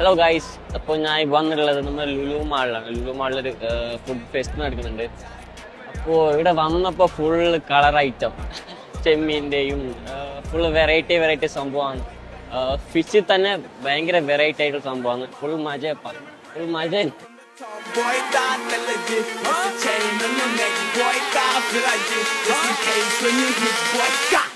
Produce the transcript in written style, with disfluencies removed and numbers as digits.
Hello guys, അപ്പോൾ ഞാൻ വന്നിട്ടുള്ളത് നമ്മുടെ ലുലു മാളിലാണ്. ലുലു മാളിലൊരു ഫുഡ് ഫെസ്റ്റ് നടക്കുന്നുണ്ട്. അപ്പോൾ ഇവിടെ വന്നപ്പോൾ ഫുൾ കളർ ഐറ്റം, ചെമ്മീൻ്റെയും ഫുൾ വെറൈറ്റി സംഭവമാണ്. ഫിഷിൽ തന്നെ ഭയങ്കര വെറൈറ്റി ആയിട്ടുള്ള സംഭവമാണ്. ഫുൾ മജ. Boy, that legit. What's the chain on your neck? Boy, that feel like this. Just in case when you hit, boy,